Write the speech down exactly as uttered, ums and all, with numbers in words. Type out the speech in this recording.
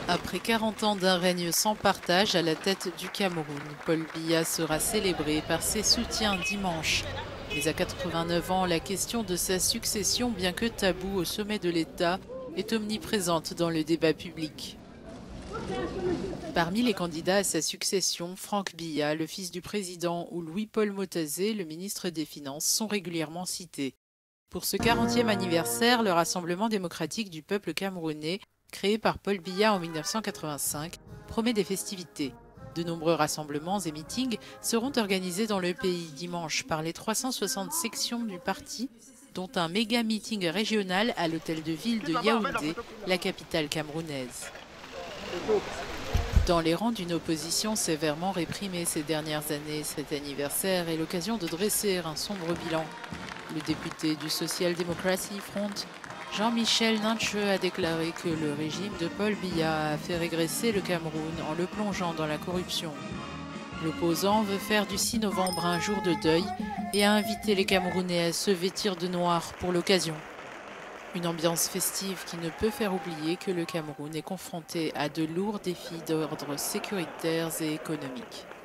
Après quarante ans d'un règne sans partage à la tête du Cameroun, Paul Biya sera célébré par ses soutiens dimanche. Mais à quatre-vingt-neuf ans, la question de sa succession, bien que taboue au sommet de l'État, est omniprésente dans le débat public. Parmi les candidats à sa succession, Franck Biya, le fils du président, ou Louis-Paul Motazé, le ministre des Finances, sont régulièrement cités. Pour ce quarantième anniversaire, le Rassemblement démocratique du peuple camerounais, créé par Paul Biya en mille neuf cent quatre-vingt-cinq, promet des festivités. De nombreux rassemblements et meetings seront organisés dans le pays dimanche par les trois cent soixante sections du parti, dont un méga meeting régional à l'hôtel de ville de Yaoundé, la capitale camerounaise. Dans les rangs d'une opposition sévèrement réprimée ces dernières années, cet anniversaire est l'occasion de dresser un sombre bilan. Le député du Social Democracy Front, Jean-Michel Nincheux, a déclaré que le régime de Paul Biya a fait régresser le Cameroun en le plongeant dans la corruption. L'opposant veut faire du six novembre un jour de deuil et a invité les Camerounais à se vêtir de noir pour l'occasion. Une ambiance festive qui ne peut faire oublier que le Cameroun est confronté à de lourds défis d'ordre sécuritaires et économiques.